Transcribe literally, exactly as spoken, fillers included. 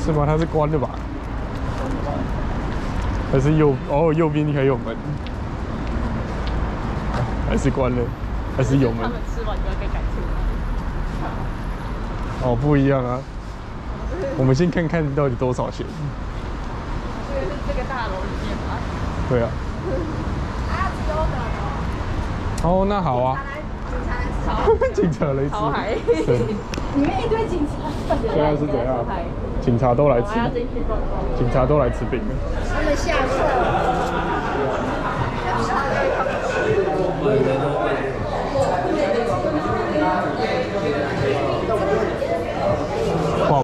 是吗？它是关的吧？还是右？哦，右边还有门，还是关了？还是有门？ 他们吃完就要被赶出来。 哦，不一样啊。我们先看看到底多少钱。 这个是这个大楼里面吗？ 对啊。哦，那好啊。警察来吃。 超嗨！ 里面一堆警察。 现在是怎样？警察都来吃。警察都来吃饼了。 他们下课。